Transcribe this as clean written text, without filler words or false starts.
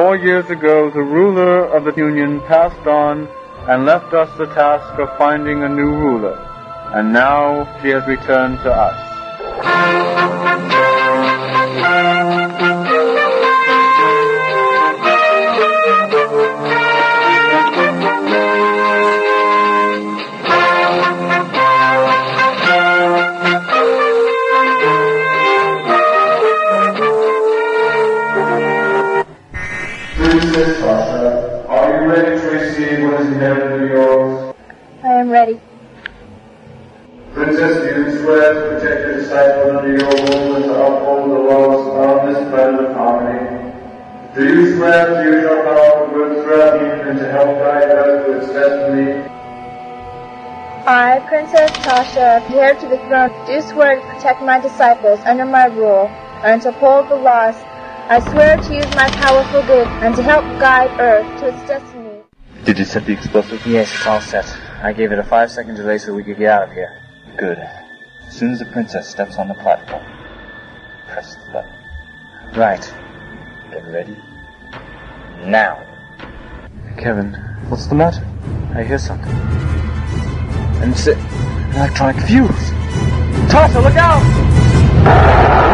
4 years ago, the ruler of the Union passed on and left us the task of finding a new ruler. And now she has returned to us. Princess Tasha, are you ready to receive what is inherently yours? I am ready. Princess, do you swear to protect your disciples under your rule and to uphold the laws of this planet of harmony? Do you swear to use your power for good throughout the union and to help guide Earth to its destiny? I, Princess Tasha, heir to the throne, do swear to protect my disciples under my rule and to uphold the laws. I swear to use my power for good and to help guide Earth to its destiny. Did you set the explosive? Yes, it's all set. I gave it a 5-second delay so we could get out of here. Good. As soon as the princess steps on the platform, press the button. Right. Get ready. Now. Kevin, what's the matter? I hear something. And it's an electronic fuse. Tasha, look out!